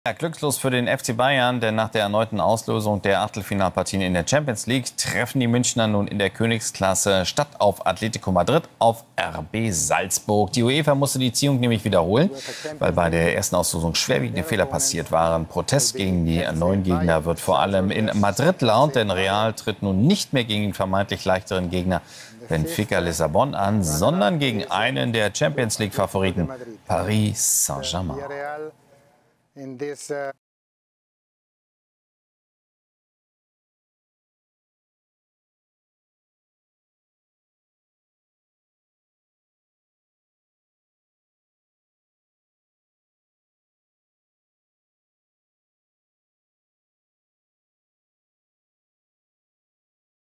Ja, glückslos für den FC Bayern, denn nach der erneuten Auslosung der Achtelfinalpartien in der Champions League treffen die Münchner nun in der Königsklasse statt auf Atletico Madrid auf RB Salzburg. Die UEFA musste die Ziehung nämlich wiederholen, weil bei der ersten Auslosung schwerwiegende Fehler passiert waren. Protest gegen die neuen Gegner wird vor allem in Madrid laut, denn Real tritt nun nicht mehr gegen den vermeintlich leichteren Gegner Benfica Lissabon an, sondern gegen einen der Champions League-Favoriten, Paris Saint-Germain.